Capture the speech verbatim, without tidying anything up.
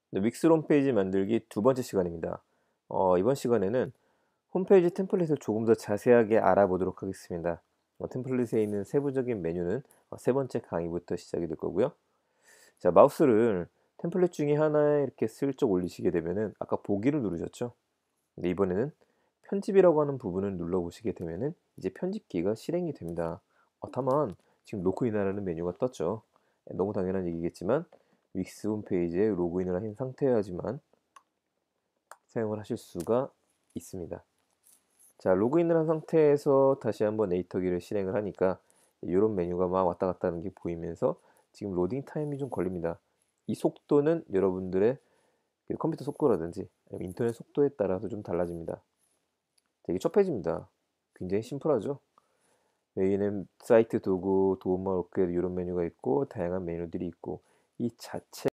네, 윅스 홈페이지 만들기 두 번째 시간입니다. 어, 이번 시간에는 홈페이지 템플릿을 조금 더 자세하게 알아보도록 하겠습니다. 어, 템플릿에 있는 세부적인 메뉴는 어, 세 번째 강의부터 시작이 될 거고요. 자, 마우스를 템플릿 중에 하나에 이렇게 슬쩍 올리시게 되면은 아까 보기를 누르셨죠? 근데 이번에는 편집이라고 하는 부분을 눌러보시게 되면은 이제 편집기가 실행이 됩니다. 어, 다만 지금 로그인하라는 메뉴가 떴죠. 너무 당연한 얘기겠지만 윅스 홈페이지에 로그인을 하신 상태여야지만 사용을 하실 수가 있습니다. 자, 로그인을 한 상태에서 다시 한번 에디터기를 실행을 하니까 이런 메뉴가 막 왔다 갔다 하는 게 보이면서 지금 로딩 타임이 좀 걸립니다. 이 속도는 여러분들의 그 컴퓨터 속도라든지 아니면 인터넷 속도에 따라서 좀 달라집니다. 되게 첫 페이지입니다. 굉장히 심플하죠? 여기는 사이트 도구, 도움말 업그레이드 이런 메뉴가 있고 다양한 메뉴들이 있고 이 자체